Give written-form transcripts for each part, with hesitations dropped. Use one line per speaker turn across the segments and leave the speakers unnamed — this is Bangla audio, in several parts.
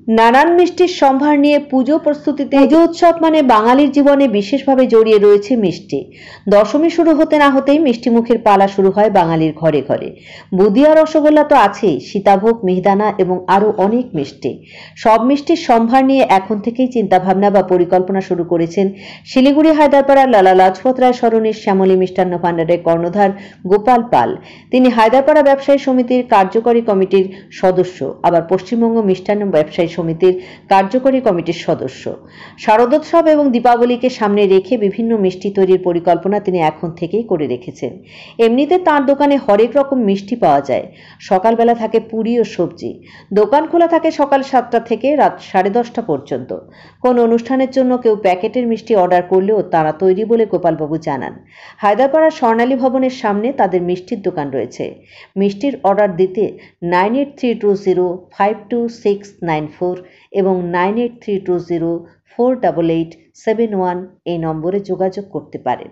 নানান মিষ্টির সম্ভার নিয়ে পুজো প্রস্তুতিতে পুজো উৎসব মানে বাঙালির জীবনে বিশেষভাবে জড়িয়ে রয়েছে মিষ্টি। দশমী শুরু হতে না হতেই মিষ্টি মুখের পালা শুরু হয় বাঙালির ঘরে ঘরে। বুঁদিয়া, রসগোল্লা তো আছেই, সীতাভোগ, মিহিদানা এবং আরো অনেক মিষ্টি। সব মিষ্টির সম্ভার নিয়ে এখন থেকেই চিন্তাভাবনা বা পরিকল্পনা শুরু করেছেন শিলিগুড়ি হায়দ্রাপাড়ার লালা লাজপত রায় সরণির শ্যামলী মিষ্টান্ন ভাণ্ডারের কর্ণধার গোপাল পাল। তিনি হায়দ্রাপাড়া ব্যবসায়ী সমিতির কার্যকরী কমিটির সদস্য, আবার পশ্চিমবঙ্গ মিষ্টান্ন ব্যবসায়ী সমিতির কার্যকরী কমিটির সদস্য। শারদোৎসব এবং দীপাবলিকে সামনে রেখে বিভিন্ন মিষ্টি তৈরির পরিকল্পনা তিনি এখন থেকেই করে রেখেছেন। এমনিতে তাঁর দোকানে হরেক রকম মিষ্টি পাওয়া যায়। সকালবেলা থাকে পুরি ও সবজি। দোকান খোলা থাকে সকাল 7টা থেকে রাত 10:30 পর্যন্ত। কোন অনুষ্ঠানের জন্য কেউ প্যাকেটের মিষ্টি অর্ডার করলেও তারা তৈরি বলে গোপালবাবু জানান। হায়দ্রাপাড়ার স্বর্ণালী ভবনের সামনে তাদের মিষ্টির দোকান রয়েছে। মিষ্টির অর্ডার দিতে 9832052694 এবং 9832048871 এই নম্বরে যোগাযোগ করতে পারেন।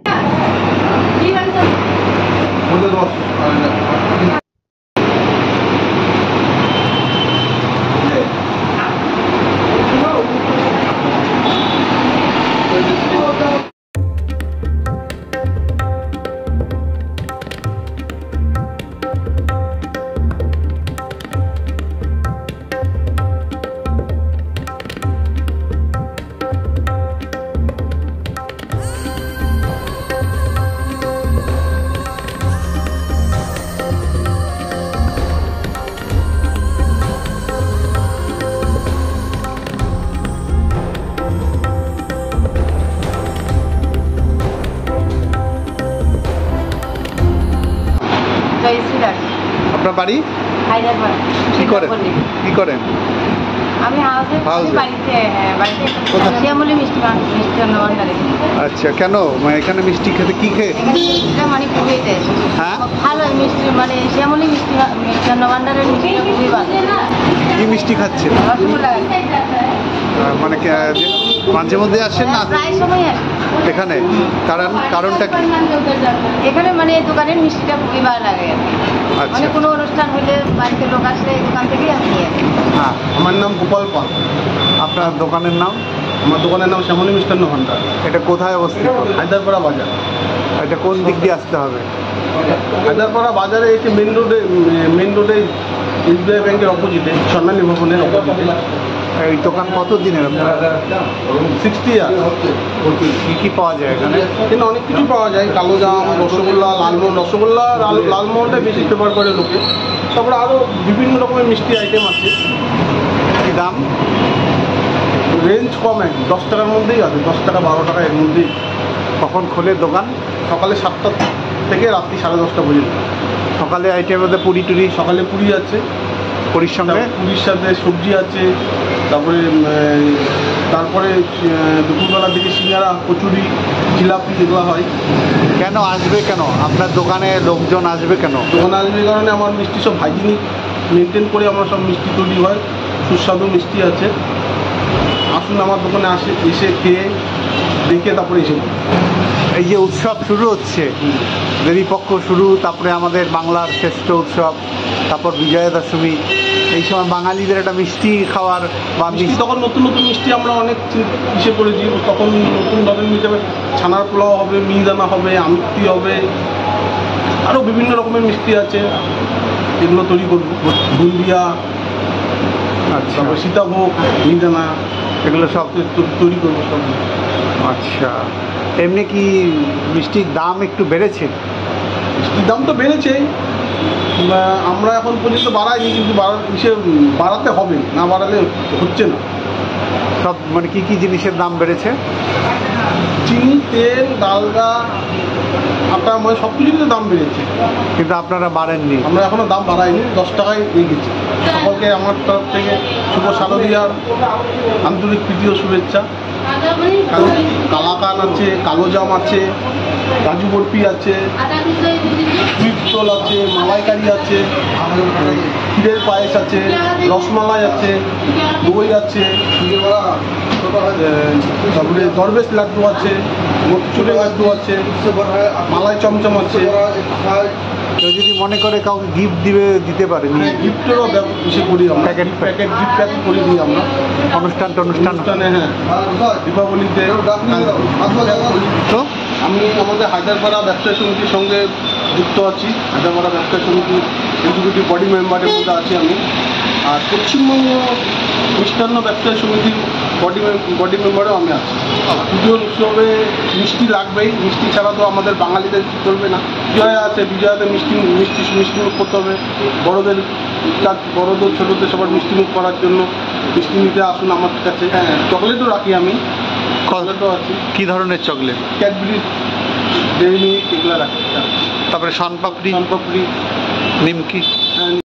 আপনার বাড়ি
হায়দ্রাপাড়া।
কি করেন?
আমি শ্যামলী মিষ্টান্ন ভাণ্ডারে।
আচ্ছা, কেন এখানে মিষ্টি খেতে কি খেয়ে?
মানে পুজোতে ভালো মিষ্টি, মানে শ্যামলী মিষ্টান্ন ভাণ্ডারের মিষ্টি খুবই ভালো।
কি মিষ্টি খাচ্ছেন?
রসগোল্লা।
মানে মাঝে মধ্যে আসেন না?
প্রায় সময় আসে
এখানে। কারণটা কি?
এখানে মানে দোকানের মিষ্টিটা খুবই ভালো লাগে। মানে কোনো অনুষ্ঠান হলে বাড়িতে লোক আসলে দোকান থেকেই আমি নিয়ে আসি।
হ্যাঁ, আমার নাম গোপাল পাল।
আপনার দোকানের নাম?
আমার দোকানের নাম শ্যামলী মিষ্টান্ন ভাণ্ডার।
এটা কোথায় অবস্থিত?
হায়দ্রাপাড়া বাজার।
এটা কোন দিক দিয়ে আসতে হবে?
হায়দ্রাপাড়া বাজারে এসে মেন রোডে SBI ব্যাংকের অপোজিটে, স্বর্ণালী ভবনের অপোজিটে।
এই দোকান কত দিনের?
60 ইয়ার।
কি কি পাওয়া যায় এখানে?
কিন্তু অনেক কিছু পাওয়া যায়, কালোজাম, রসগোল্লা, লালমোহন। রসগোল্লা লালমোহনটা বেশি প্রেফার করে লোকে। তারপরে আরও বিভিন্ন রকমের মিষ্টি আইটেম আছে।
কি দাম?
রেঞ্জ কম, 10 টাকার মধ্যেই আছে, 10 টাকা 12 টাকা এর মধ্যেই।
কখন খোলে দোকান?
সকালে 7টা থেকে রাত্রি 10:30 পর্যন্ত।
সকালে আইটেমের মধ্যে পুরি টুরি?
সকালে পুরি আছে,
পুরীর সঙ্গে
পুরীর সাথে সবজি আছে। তারপরে দুপুরবেলার দিকে সিঙ্গারা, কচুরি, জিলাপি এগুলো হয়।
কেন আসবে? কেন আপনার দোকানে লোকজন আসবে কেন?
দোকানে আসবে কারণে আমার মিষ্টি সব হাইজিনিক মেনটেন করে আমার সব মিষ্টি তৈরি হয়। সুস্বাদু মিষ্টি আছে। আসুন আমার দোকানে এসে খেয়ে দেখে তারপরে এসে।
এই যে উৎসব শুরু হচ্ছে, দেবীপক্ষ শুরু, তারপরে আমাদের বাংলার শ্রেষ্ঠ উৎসব, তারপর বিজয়া দশমী, এই সময় বাঙালিদের একটা মিষ্টি খাওয়ার বা মিষ্টি,
তখন নতুন নতুন মিষ্টি আমরা অনেক ইসে করেছি। তখন নতুন ধরনের হিসাবে ছানার পোলাও হবে, মিহিদানা হবে, আমৃতি হবে, আরও বিভিন্ন রকমের মিষ্টি আছে, এগুলো তৈরি করবো। বুন্দিয়া,
আচ্ছা,
সীতাভোগ, মিহিদানা,
এগুলো সব
তৈরি করবো সব। আচ্ছা,
এমনি কি মিষ্টির দাম একটু বেড়েছে?
মিষ্টির দাম তো বেড়েছেই, আমরা এখন পর্যন্ত বাড়াইনি, কিন্তু বাড়াতে হবে, না বাড়ালে হচ্ছে না।
সব মানে কি কি জিনিসের দাম বেড়েছে?
চিনি, তেল, ডালডা, আটা, মানে সব কিছুর দাম বেড়েছে,
কিন্তু আপনারা বাড়েননি।
আমরা এখনো দাম বাড়াইনি, 10 টাকায় দিয়ে গেছি। সকলকে আমার তরফ থেকে শুভ শারদীয়ার আন্তরিক প্রীতি ও শুভেচ্ছা। কালাকান আছে, কালোজাম আছে, কাজু বরফি আছে, সুইট আছে, মালাইকারি আছে, ক্ষীরের পায়েস আছে, রসমালাই আছে, দই আছে, তারপরে দরবেশ লাড্ডু আছে, মতিচুরের লাড্ডু আছে, মালাই চমচম আছে।
কেউ যদি মনে করে কাউকে গিফট দিতে পারে নিয়ে
গিফটেরও বেশি করি আমরা,
প্যাকেট
গিফট প্যাকেট করে দিই আমরা
অনুষ্ঠানে।
হ্যাঁ, দীপাবলিতে।
তো
আমি আমাদের হায়দ্রাবাদ ব্যবসায়ী সমিতির সঙ্গে যুক্ত আছি। হায়দ্রাবাদ ব্যবসায়ী সমিতির এক্সিকিউটিভ বডি মেম্বারের মধ্যে আছি আমি। আর পশ্চিমবঙ্গ মিষ্টান্ন ব্যবসায়ী সমিতির বডি মেম্বারেও আমি আছি। পুজোর উৎসবে মিষ্টি লাগবেই, মিষ্টি ছাড়া তো আমাদের বাঙালিদের চলবে না। বিজয়া আছে, বিজয়াতে মিষ্টিমুখ করতে হবে। বড়দের ছোটদের সবার মিষ্টিমুখ করার জন্য মিষ্টি নিতে আসুন আমার কাছে। হ্যাঁ, চকলেটও রাখি আমি, চকলেটও আছে।
কি ধরনের চকলেট?
ক্যাডবেরি, ডেইরি মিল্ক এগুলো রাখি।
তারপরে শনপাপড়ি,
নিমকি।
হ্যাঁ।